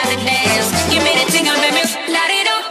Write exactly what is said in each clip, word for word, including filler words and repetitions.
got to dance. Give me the tingle, baby, light it up.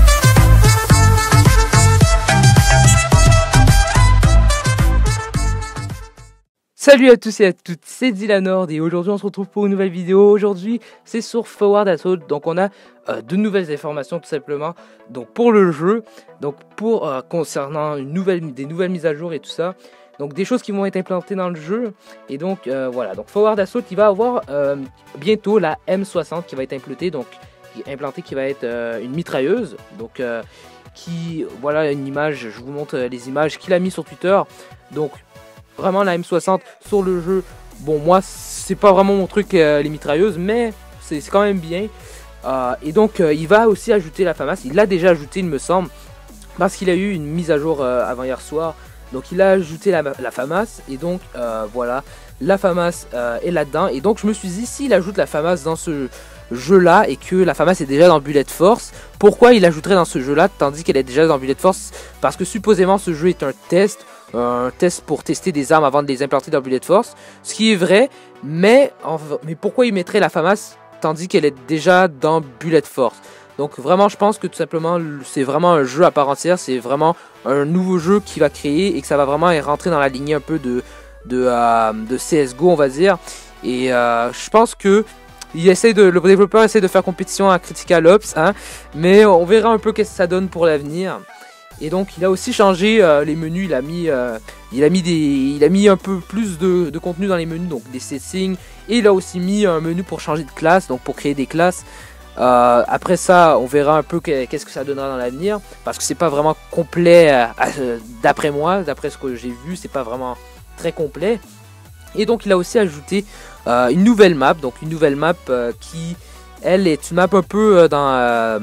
Salut à tous et à toutes, c'est Dylanord et aujourd'hui on se retrouve pour une nouvelle vidéo. Aujourd'hui c'est sur Forward Assault, donc on a euh, de nouvelles informations tout simplement donc pour le jeu, donc pour euh, concernant une nouvelle, des nouvelles mises à jour et tout ça. Donc des choses qui vont être implantées dans le jeu. Et donc euh, voilà, donc Forward Assault il va avoir euh, bientôt la M soixante qui va être implantée, donc implantée qui va être euh, une mitrailleuse. Donc euh, qui, voilà une image, je vous montre les images qu'il a mis sur Twitter. Donc vraiment la M soixante sur le jeu, bon moi c'est pas vraiment mon truc euh, les mitrailleuses, mais c'est quand même bien. Euh, et donc euh, il va aussi ajouter la FAMAS, il l'a déjà ajouté il me semble, parce qu'il a eu une mise à jour euh, avant hier soir. Donc il a ajouté la, la FAMAS et donc euh, voilà, la FAMAS euh, est là-dedans. Et donc je me suis dit, s'il ajoute la FAMAS dans ce jeu là et que la FAMAS est déjà dans Bullet Force, pourquoi il ajouterait dans ce jeu là tandis qu'elle est déjà dans Bullet Force? Parce que supposément ce jeu est un test, un test pour tester des armes avant de les implanter dans Bullet Force, ce qui est vrai, mais, en, mais pourquoi il mettrait la FAMAS tandis qu'elle est déjà dans Bullet Force? Donc vraiment je pense que tout simplement c'est vraiment un jeu à part entière, c'est vraiment un nouveau jeu qui va créer et que ça va vraiment rentrer dans la lignée un peu de, de, euh, de C S G O on va dire. Et euh, je pense que il essaie de, le développeur essaie de faire compétition à Critical Ops, hein, mais on verra un peu qu'est-ce que ça donne pour l'avenir. Et donc il a aussi changé euh, les menus, il a mis, euh, il a mis, des, il a mis un peu plus de, de contenu dans les menus, donc des settings, et il a aussi mis un menu pour changer de classe, donc pour créer des classes. Euh, après ça on verra un peu qu'est-ce que ça donnera dans l'avenir, parce que c'est pas vraiment complet euh, euh, d'après moi, d'après ce que j'ai vu, c'est pas vraiment très complet. Et donc il a aussi ajouté euh, une nouvelle map, donc une nouvelle map euh, qui elle est une map un peu euh, dans, euh,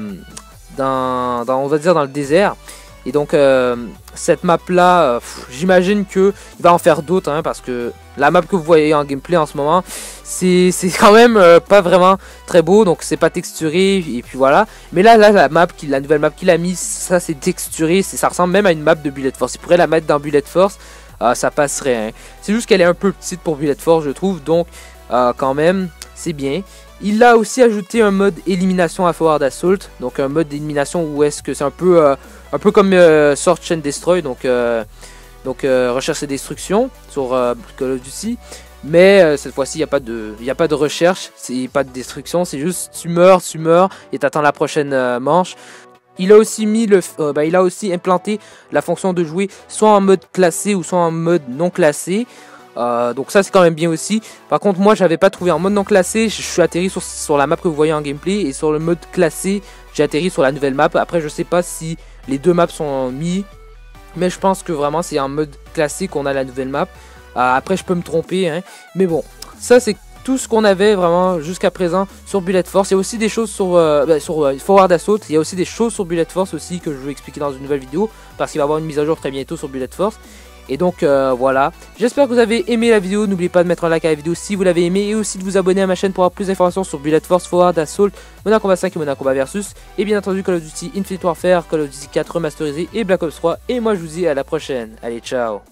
dans, dans on va dire dans le désert. Et donc euh, cette map là, euh, j'imagine qu'il va en faire d'autres, hein, parce que la map que vous voyez en gameplay en ce moment, c'est quand même euh, pas vraiment très beau, donc c'est pas texturé, et puis voilà. Mais là, là la map, la nouvelle map qu'il a mise, ça c'est texturé, ça ressemble même à une map de Bullet Force. Il pourrait la mettre dans Bullet Force, euh, ça passerait, hein. C'est juste qu'elle est un peu petite pour Bullet Force je trouve, donc euh, quand même c'est bien. Il a aussi ajouté un mode élimination à Forward Assault, donc un mode d'élimination où est-ce que c'est un peu euh, un peu comme euh, Search and Destroy, donc euh, donc euh, recherche et destruction sur euh, Call of Duty, mais euh, cette fois-ci il n'y a pas de il y a pas de recherche, c'est pas de destruction, c'est juste tu meurs, tu meurs et t'attends la prochaine euh, manche. Il a aussi mis le euh, bah, il a aussi implanté la fonction de jouer soit en mode classé ou soit en mode non classé. Euh, donc ça c'est quand même bien aussi. Par contre moi j'avais pas trouvé en mode non classé, je suis atterri sur, sur la map que vous voyez en gameplay, et sur le mode classé j'ai atterri sur la nouvelle map. Après je sais pas si les deux maps sont mis, mais je pense que vraiment c'est en mode classé qu'on a la nouvelle map. Euh, après je peux me tromper, hein, mais bon, ça c'est tout ce qu'on avait vraiment jusqu'à présent sur Bullet Force. Il y a aussi des choses sur, euh, bah, sur euh, Forward Assault, il y a aussi des choses sur Bullet Force aussi que je vais expliquer dans une nouvelle vidéo, parce qu'il va y avoir une mise à jour très bientôt sur Bullet Force. Et donc euh, voilà, j'espère que vous avez aimé la vidéo, n'oubliez pas de mettre un like à la vidéo si vous l'avez aimé, et aussi de vous abonner à ma chaîne pour avoir plus d'informations sur Bullet Force, Forward Assault, Modern Combat cinq et Modern Combat Versus, et bien entendu Call of Duty Infinite Warfare, Call of Duty quatre remasterisé et Black Ops trois. Et moi je vous dis à la prochaine, allez ciao.